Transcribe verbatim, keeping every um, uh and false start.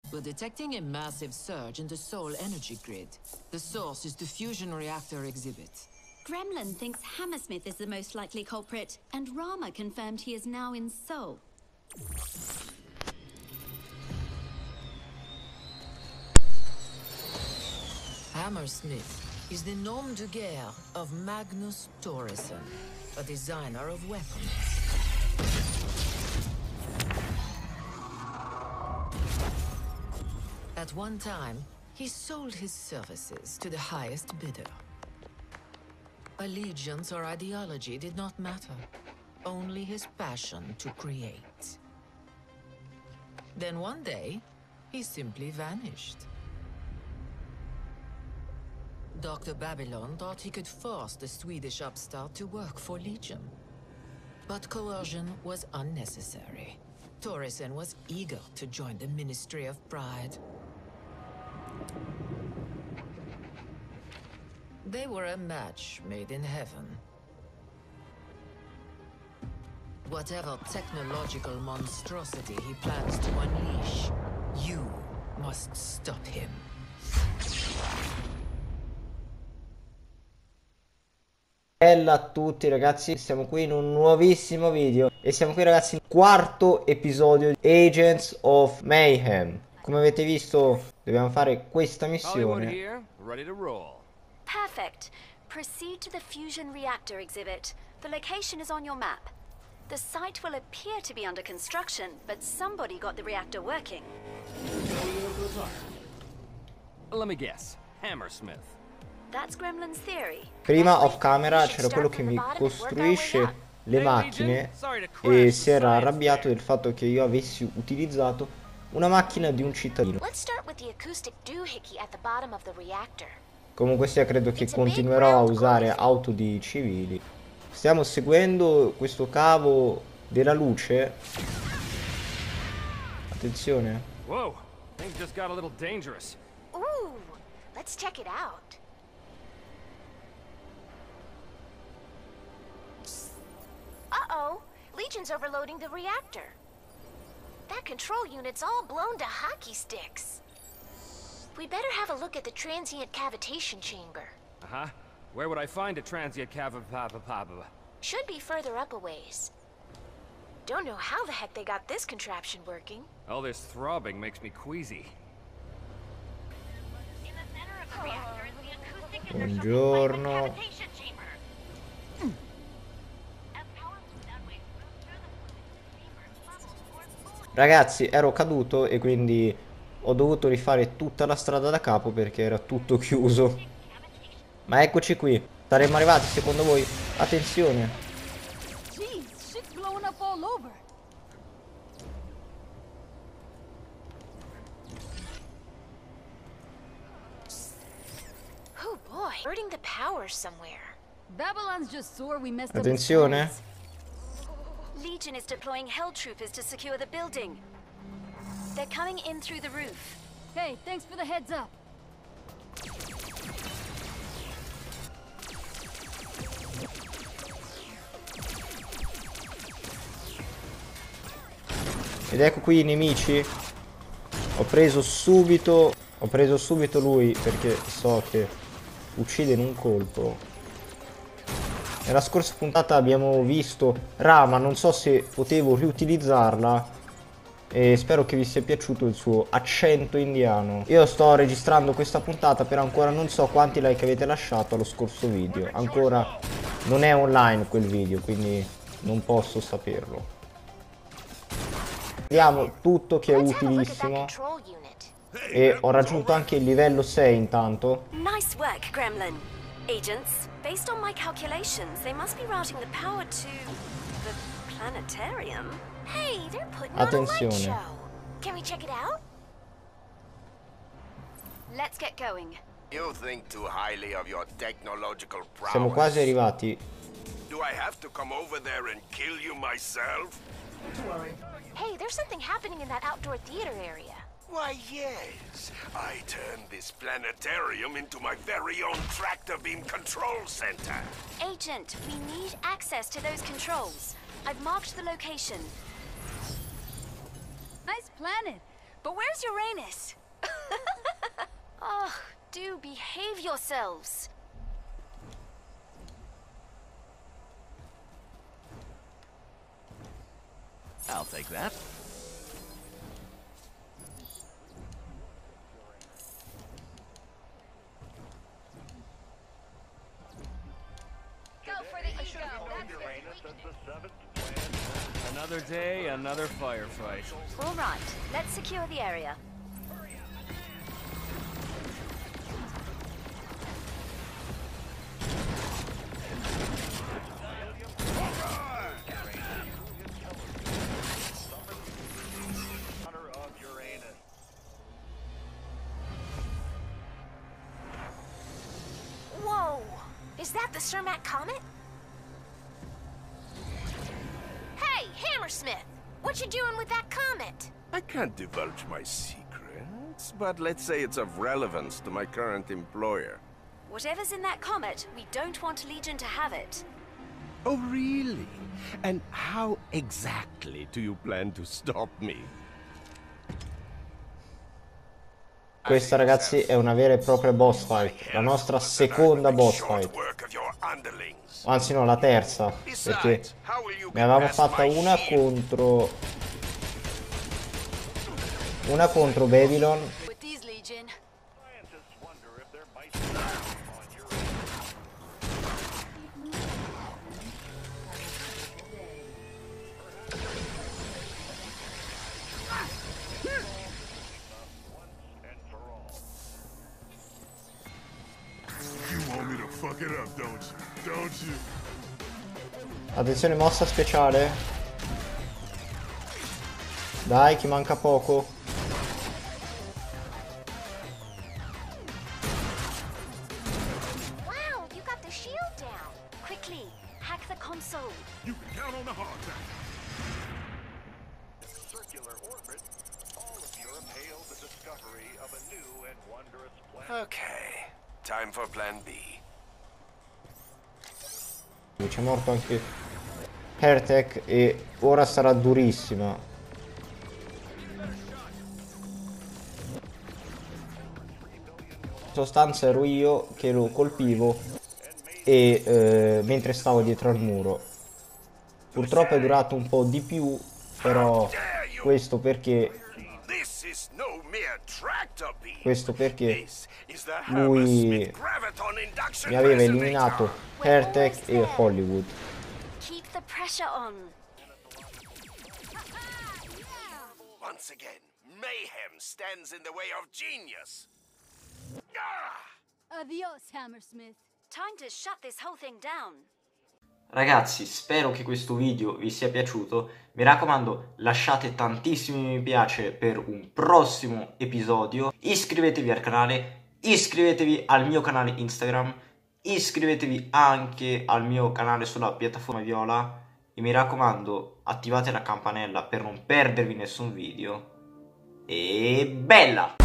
We're detecting a massive surge in the Sol energy grid. The source is the fusion reactor exhibit. Gremlin thinks Hammersmith is the most likely culprit, and Rama confirmed he is now in Sol. Hammersmith is the nom de guerre of Magnus Thoresen, a designer of weapons. At one time, he sold his services to the highest bidder. Allegiance or ideology did not matter, only his passion to create. Then one day, he simply vanished. Doctor Babylon thought he could force the Swedish upstart to work for Legion. But coercion was unnecessary. Thoresen was eager to join the Ministry of Pride. They were a match made in heaven. Whatever technological monstrosity he plans to unleash, you must stop him. Bella a tutti ragazzi, siamo qui in un nuovissimo video e siamo qui ragazzi nel quarto episodio di Agents of Mayhem. Come avete visto dobbiamo fare questa missione. Perfect. Proceed to the fusion reactor exhibit. The location is on your map. The site will appear to be under construction, but somebody got the reactor working. Let me guess. Hammersmith. That's Gremlin's theory. Prima off camera c'era quello che mi costruisce le macchine e si era arrabbiato del fatto che io avessi utilizzato una macchina di un cittadino. Comunque sia, credo che continuerò a usare auto di civili. Stiamo seguendo questo cavo della luce. Attenzione. Whoa, things just got a little dangerous. Ooh, let's check it out. Uh-oh, Legion's overloading the reactor. That control unit's all blown to hockey sticks. We better have a look at the transient cavitation chamber. Uh-huh. Where would I find a transient cav- Should be further up a ways. Don't know how the heck they got this contraption working. All this throbbing makes me queasy. In the center of the reactor is the acoustic Buongiorno. Ragazzi, ero caduto e quindi ho dovuto rifare tutta la strada da capo perché era tutto chiuso. Ma eccoci qui. Saremmo arrivati secondo voi? Attenzione. Oh boy, hurting the power somewhere. Babylon's just sore we messed up. Attenzione. Legion is deploying Hell Troopers to secure the building. They're coming in through the roof. Hey, thanks for the heads up. Ed ecco qui i nemici. Ho preso subito, ho preso subito lui perché so che uccide in un colpo. Nella scorsa puntata abbiamo visto Rama, non so se potevo riutilizzarla e spero che vi sia piaciuto il suo accento indiano. Io sto registrando questa puntata però ancora non so quanti like avete lasciato allo scorso video. Ancora non è online quel video, quindi non posso saperlo. Vediamo tutto che è utilissimo e ho raggiunto anche il livello sei intanto. Nice work, Gremlin. Agents, based on my calculations, they must be routing the power to the planetarium. Hey, they're putting on a light show. Can we check it out? Let's get going. You think too highly of your technological prowess. Siamo quasi arrivati. Do I have to come over there and kill you myself? Don't worry. Hey, there's something happening in that outdoor theater area. Why, yes. I turned this planetarium into my very own tractor beam control center. Agent, we need access to those controls. I've marked the location. Nice planet. But where's Uranus? Oh, do behave yourselves. I'll take that. Go for the ego. Another day, another firefight. All right, let's secure the area. Whoa! Is that the Cermak comet? Hey, Hammersmith! What you doing with that comet? I can't divulge my secrets, but let's say it's of relevance to my current employer. Whatever's in that comet, we don't want Legion to have it. Oh, really? And how exactly do you plan to stop me? Questa, ragazzi, è una vera e propria boss fight. La nostra seconda boss fight. Anzi no, la terza. Perché ne avevamo fatta una contro... Una contro Babylon. Attenzione, mossa speciale. Dai, che manca poco. Wow, you got the shield down. Quickly, hack the console. You can count on the hard time. In a circular orbit, all of Europe hailed the discovery of a new and wondrous planet. Okay, time for plan B. C'è morto anche Hertech e ora sarà durissima. In sostanza ero io che lo colpivo e eh, mentre stavo dietro al muro. Purtroppo è durato un po' di più, però questo perché questo perché lui mi aveva eliminato Hertech e Hollywood. Keep the pressure on. Once again, mayhem stands in the way of genius. Adios, Hammersmith. Time to shut this whole thing down. Ragazzi, spero che questo video vi sia piaciuto. Mi raccomando, lasciate tantissimi mi piace per un prossimo episodio. Iscrivetevi al canale, iscrivetevi al mio canale Instagram, iscrivetevi anche al mio canale sulla piattaforma Viola e mi raccomando, attivate la campanella per non perdervi nessun video. E bella!